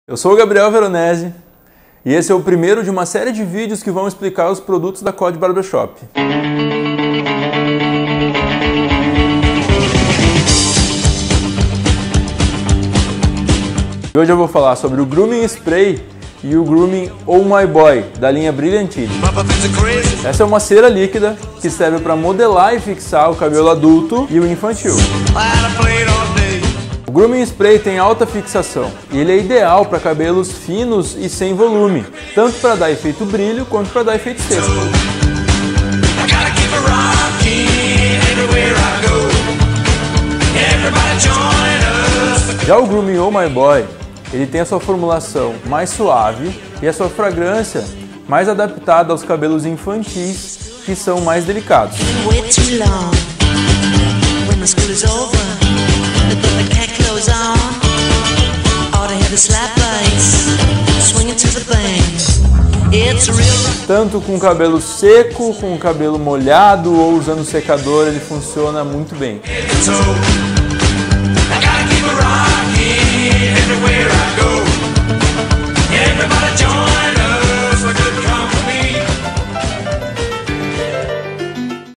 Eu sou o Gabriel Veronese e esse é o primeiro de uma série de vídeos que vão explicar os produtos da Code Barbershop. Hoje eu vou falar sobre o Grooming Spray e o Grooming Oh My Boy, da linha Brilhantine. Essa é uma cera líquida que serve para modelar e fixar o cabelo adulto e o infantil. O Grooming Spray tem alta fixação e ele é ideal para cabelos finos e sem volume, tanto para dar efeito brilho quanto para dar efeito seco. Já o Grooming Oh My Boy, ele tem a sua formulação mais suave e a sua fragrância mais adaptada aos cabelos infantis, que são mais delicados. Tanto com cabelo seco, com cabelo molhado ou usando secador, ele funciona muito bem.